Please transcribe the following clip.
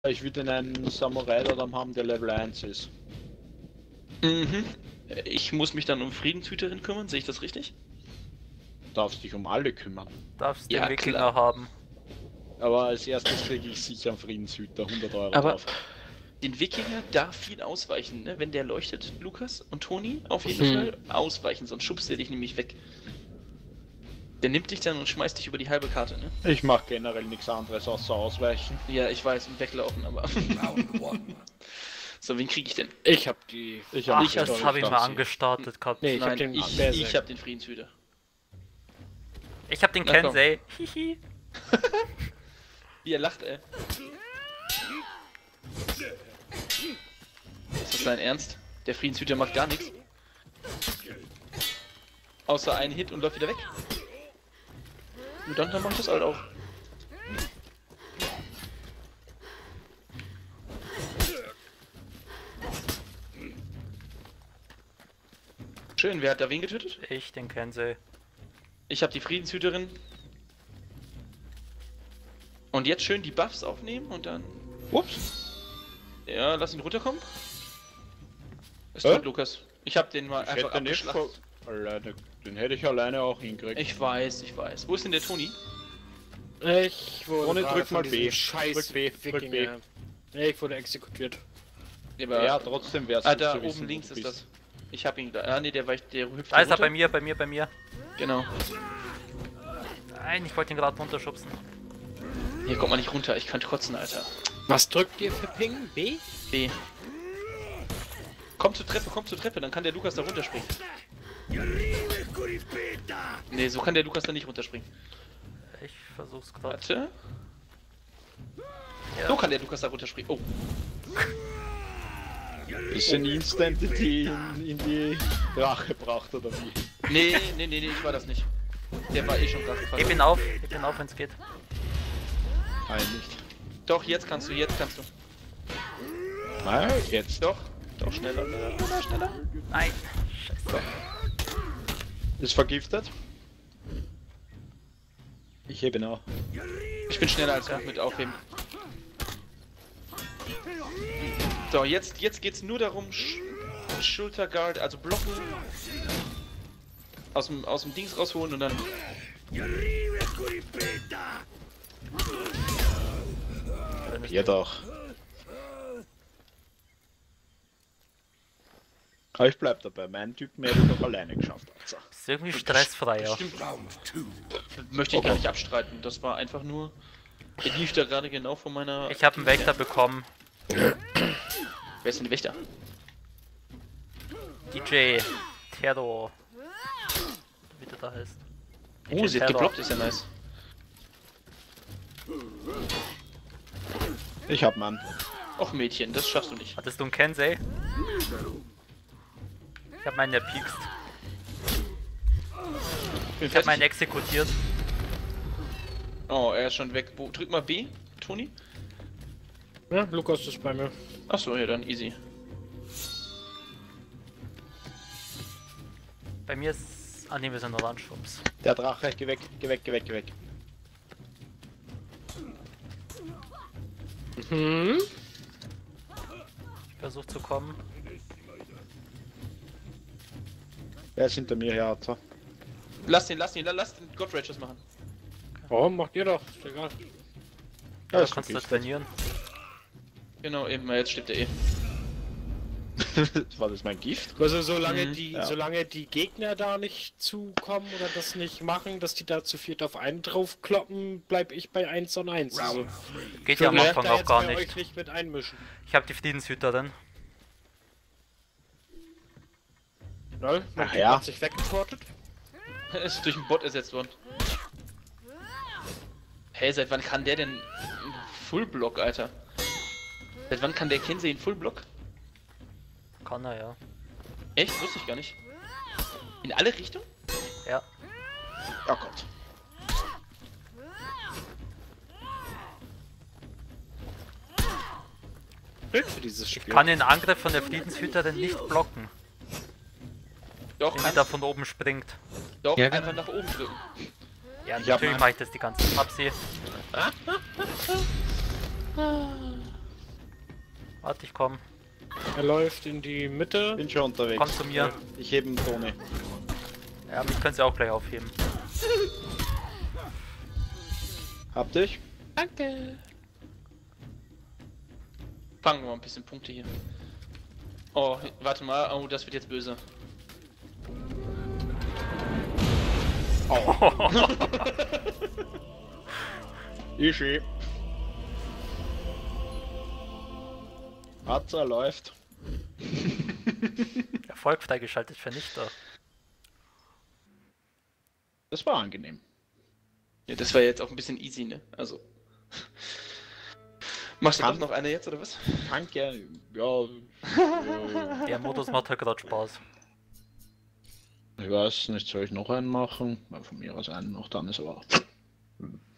Ich würde einen Samurai dort haben, der Level 1 ist. Mhm. Ich muss mich dann um Friedenshüterin kümmern, sehe ich das richtig? Du darfst dich um alle kümmern. Darfst den Ja, Wikinger klar. haben. Aber als erstes kriege ich sicher einen Friedenshüter, 100 Euro Aber drauf. den Wikinger darf viel ausweichen, ne? Wenn der leuchtet, Lukas und Toni, auf jeden Fall ausweichen, sonst schubst er dich nämlich weg. Der nimmt dich dann und schmeißt dich über die halbe Karte, ne? Ich mache generell nichts anderes außer ausweichen. Ja, ich weiß, und weglaufen, aber... So, wen kriege ich denn? Ich hab die. Ach, den das habe ich mal Dolch. angestartet gehabt. Nee, ich hab Nein, den ich hab den Friedenshüter. Ich hab den Na, komm. Kensei. Hihi. Wie er lacht, ey. Ist das dein Ernst? Der Friedenshüter macht gar nichts. Außer einen Hit und läuft wieder weg. Und dann macht das halt auch. Schön, wer hat da wen getötet? Ich, den Kensei. Ich habe die Friedenshüterin. Und jetzt schön die Buffs aufnehmen und dann... Ups. Ja, lass ihn runterkommen. Ist tot, Lukas. Ich hab den mal Ich einfach hätte nicht abgeschlachtet. alleine, den hätte ich alleine auch hingekriegt. Ich weiß, ich weiß. Wo ist denn der Toni? Ich wurde Ohne gerade drück von mal diesem B. Scheiß Drück B, drück Wikinger. Nee, ich wurde exekutiert. Ja, trotzdem wär's Ah, gut da zu oben wissen, wo links du ist bist. das. Ich hab ihn da. Ah, nee, der hüpft Da hier ist er runter. bei mir. Genau. Nein, ich wollte ihn gerade runterschubsen. Hier kommt man nicht runter, ich kann kotzen, Alter. Was drückt ihr für Ping? B? B. Komm zur Treppe, dann kann der Lukas da runterspringen. Nee, so kann der Lukas da nicht runterspringen. Ich versuch's gerade. Warte. Ja. So kann der Lukas da runterspringen. Oh. Ist ein Instant in die Rache gebracht oder wie? Nee, ich war das nicht. Der war eh schon gerade gefallen. Heb ihn auf, wenn's geht. Nein, nicht. Doch, jetzt kannst du. Nein, jetzt. Doch, schneller. Nein, scheiße. Ist vergiftet. Ich hebe ihn auch. Ich bin schneller als du mit Aufheben. So, jetzt geht's nur darum, Schulterguard, also blocken, aus dem Dings rausholen und dann... Ja doch. Aber ich bleib dabei, mein Typ hätte ich doch alleine geschafft. Also. Ist irgendwie stressfreier. Stimmt. Möchte ich gar nicht abstreiten, das war einfach nur... Er lief da gerade genau vor meiner... Ich habe einen Wächter bekommen. Wer ist denn der Wächter? DJ Terror. Wie der da heißt. Oh, sie hat Terror. geblockt, ist ja nice. Ich hab Mann. Och Mädchen, das schaffst du nicht. Hattest du einen Kensei? Ich hab meinen erpiekst. Bin Ich hab meinen fertig. exekutiert. Oh, er ist schon weg. Wo? Drück mal B, Toni. Ja, Lukas ist bei mir. Achso, ja, dann easy. Bei mir ist... Ah ne, wir sind orange, ups. Der Drache, geh weg, geh weg, geh weg, geh weg. Mhm. Ich versuch zu kommen. Er ist hinter mir her, Arthur. Lass den God Rangers machen. Warum macht ihr doch? Ist egal. Ja, ist du kannst das vergiftet. trainieren. Genau, eben, jetzt stirbt er eh. War das mein Gift? Also solange Mhm, solange die Gegner da nicht zukommen oder das nicht machen, dass die da zu viert auf einen draufkloppen, bleib ich bei 1 und 1. Also, Geht ja am werd Anfang da auch jetzt gar bei nicht. euch nicht mit einmischen. Ich hab die Friedenshüterin. Lol, Ach ja. hat sich weggeportet. Er ist durch einen Bot ersetzt worden. Hey, seit wann kann der denn Fullblock, Alter? Seit wann kann der Kensei in Fullblock? Kann er, ja. Echt? Wusste ich gar nicht. In alle Richtungen? Ja. Oh Gott. Bild für dieses Spiel. Kann den Angriff von der Friedenshüterin nicht blocken, Doch, wenn die da von oben springt. doch, Ja, einfach nach oben drücken. Ja, Ich hab natürlich meinen. mache ich das die ganze Zeit. Hab sie. Warte, ich komm. Er läuft in die Mitte. Bin schon unterwegs. Komm zu mir. Ich hebe einen Toni. Ja, mich können sie auch gleich aufheben. Hab dich? Danke. Fangen wir mal ein bisschen Punkte hier. Oh, warte mal. Oh, das wird jetzt böse. Easy. Hatzer läuft. Erfolg freigeschaltet, Vernichter. Das war angenehm. Ja, das war jetzt auch ein bisschen easy, ne? Also. Machst du Kann- doch noch eine jetzt, oder was? Danke. Ja. Der Modus macht halt gerade Spaß. Ich weiß nicht, soll ich noch einen machen? Weil von mir aus einen noch, dann ist aber.